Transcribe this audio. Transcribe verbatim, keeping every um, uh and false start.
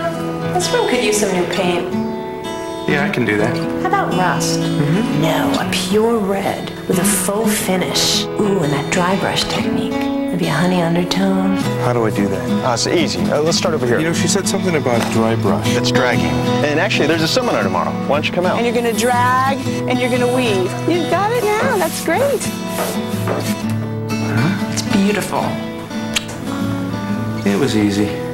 This room could use some new paint. Yeah, I can do that. How about rust? Mm-hmm. No, a pure red with a faux finish. Ooh, and that dry brush technique. Maybe a honey undertone. How do I do that? Uh, it's easy. Uh, let's start over here. You know, she said something about dry brush. It's dragging. And actually, there's a seminar tomorrow. Why don't you come out? And you're going to drag, and you're going to weave. You've got it now. That's great. Huh? It's beautiful. It was easy.